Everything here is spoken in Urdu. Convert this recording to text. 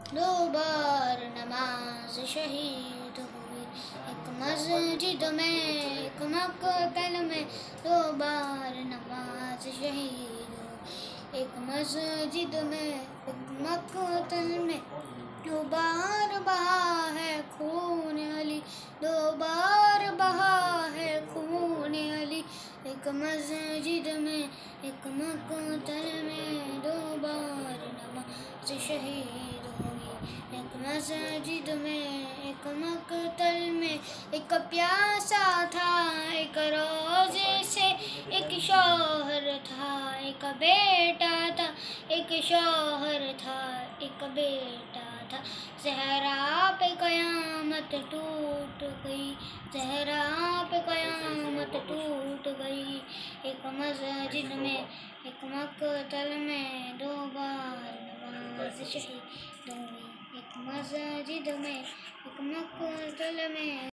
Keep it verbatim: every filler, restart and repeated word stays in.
دو بار نماز شہید ہوئی، ایک مسجد میں ایک مقتل میں دو بار نماز شہید ہوئی، ایک مسجد میں ایک مقتل میں دو بار بہا ہے خون علی، دو بار بہا ہے خون علی، ایک مسجد میں ایک مقتل میں دو بار نماز شہید ہوئی، ایک مسجد میں ایک مقتل میں ایک پیاسا تھا ایک روزے سے، ایک شوہر تھا ایک بیٹا تھا، ایک شوہر تھا ایک بیٹا تھا، زہرا پہ قیامت ٹوٹ گئی، زہرا پہ قیامت ٹوٹ گئی، ایک مسجد میں ایک مقتل میں دو بار نماز شہید ہوئی، ایک مسجد میں ایک مقتل میں